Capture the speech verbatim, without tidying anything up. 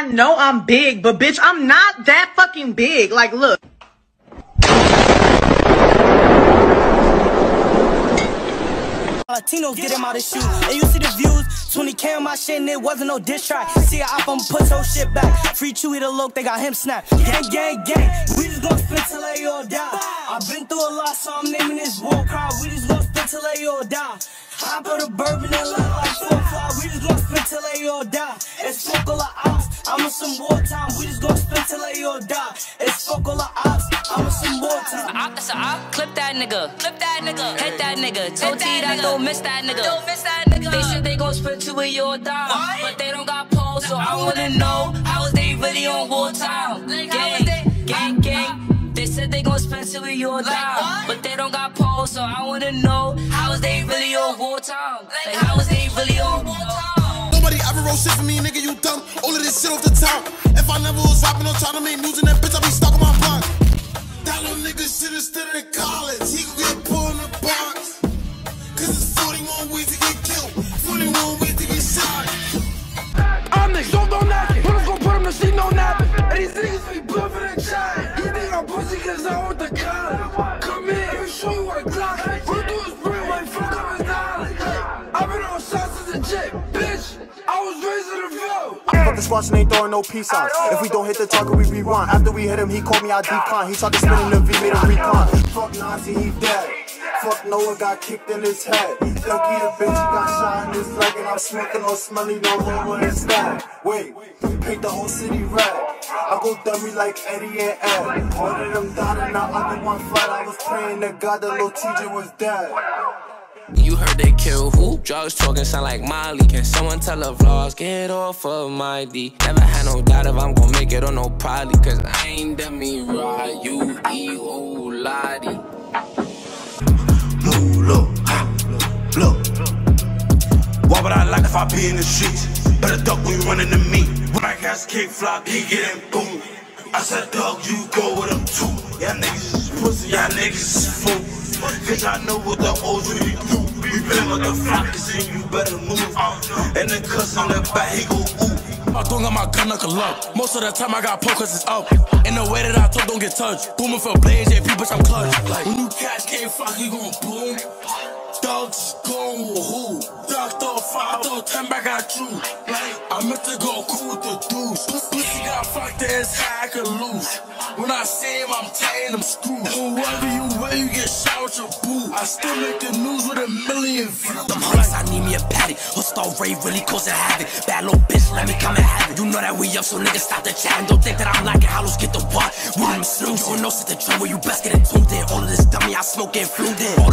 I know I'm big, but bitch, I'm not that fucking big. Like, look. Latinos get him out of shoes. And you see the views, twenty K on my shit and it wasn't no diss track. See I I'ma put your shit back. Free Chewy the look, they got him snapped. Gang, gang, gang, we just gon' spin till they all die. I've been through a lot, so I'm naming this war cry. We just gon' spin till they all die. Hop out of bourbon and look like four fly. We just gon' spin till they all die. It's fuck all the ops, I'm on some wartime. We just gon' spin till they all die. It's fuck all the ops, I'm on some wartime. Op, that's a op. Clip that nigga. Clip that nigga. Hit that nigga. Tell T that don't miss that nigga. Don't miss that nigga. They said they gon' spin till we all die. But they don't got polls, so I wanna know how is they really on wartime? Gang, gang, gang. They said they gon' spend till we all die, but they don't got polls, so I wanna know how is they really on wartime? Like how is they really on wartime? Nobody ever wrote shit for me, nigga, you dumb. All of this shit off the top. If I never was rapping, I'm trying to make news in that bitch, I be stuck on my block. That little nigga shit is still in college. He gon' get put in the box. Cause it's forty-one ways to get killed, forty-one ways to get shot. I'm the soft on that. Police gon' put him to sleep, no napping. And these niggas be bluffing and chatting. I'm pussy cause I want the collar. Come here, let me show you what a Glock is. What do is bring my fuck up his knowledge. I've been on shots as a jet, bitch. I was raised in the view. Fuck the squash and ain't throwing no peace signs. If we don't hit the target, we rewind. After we hit him, he called me, I decline. He tried to spin in the V, made a recon. Fuck Nazi, he dead. Fuck Noah, got kicked in his head. Lucky the bitch, he got shot in his leg. And I'm smoking on smelly, no longer instead. Wait, paint the whole city red. I go dummy like Eddie and Ed. All of them died and the other one fled. I was praying to God that little T J was dead. You heard they kill who? Drugs talking sound like Molly. Can someone tell the vlogs, get off of my D? Never had no doubt if I'm gon' make it or no probably. Cause I ain't dummy right, you E O Lottie. Look, look, look. Why would I like if I be in the streets? Better duck when you running to me. When I catch kick flop, he get him boom. I said, dog, you go with him too. Y'all niggas is pussy, y'all niggas is fool. Cause I know what the O's really do. We been with the flockers and you better move. And the cuss on the back, he go ooh. I don't got my gun knuckle up. Most of the time I got pokers, it's up. In the way that I talk, don't get touched. Booming for blades, J P, bitch, I'm clutch. Like, when you catch K-Flock, he gon' boom. Dogs gon' who? Dog throw five, throw ten back at you. Like, I meant to go cool with the dudes. Pussy got fucked in his head, I could lose. When I see him, I'm tying them screws. Whoever you wear, you get shot with your boo. I still make the news with a million views. Them hunks, I need me a patty. Hostile Ray really causing havoc. Bad little bitch, let me come and have it. You know that we up, so niggas stop the chat. And don't think that I'm lacking hollows, get the what? We them snooze. You don't know, sit the drum where you best get it tuned in. All of this dummy, I smoke and flued in.